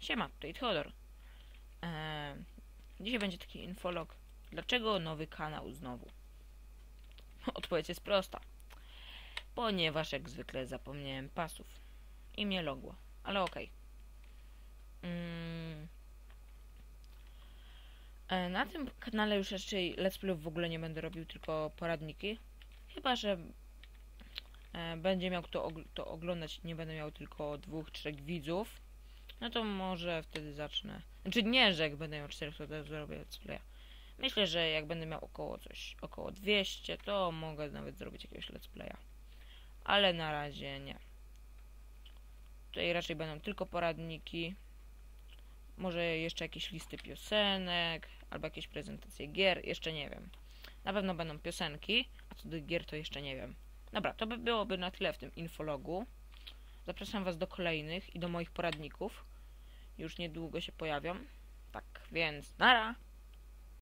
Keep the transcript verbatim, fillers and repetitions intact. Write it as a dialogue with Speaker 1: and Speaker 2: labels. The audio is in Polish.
Speaker 1: Siema, tutaj Theodor. Eee, dzisiaj będzie taki infolog. Dlaczego nowy kanał znowu? Odpowiedź jest prosta. Ponieważ jak zwykle zapomniałem pasów. I mnie logło. Ale okej. Okay. Mm. E, na tym kanale już raczej let's playów w ogóle nie będę robił, tylko poradniki. Chyba że e, będzie miał kto og to oglądać, nie będę miał tylko dwóch, trzech widzów. No to może wtedy zacznę. Znaczy nie, że jak będę miał czterech, to też zrobię let's playa. Myślę, że jak będę miał około coś, około dwieście, to mogę nawet zrobić jakiegoś let's playa. Ale na razie nie. Tutaj raczej będą tylko poradniki. Może jeszcze jakieś listy piosenek, albo jakieś prezentacje gier, jeszcze nie wiem. Na pewno będą piosenki, a co do gier to jeszcze nie wiem. Dobra, to by byłoby na tyle w tym infologu. Zapraszam Was do kolejnych i do moich poradników. Już niedługo się pojawią. Tak więc, nara!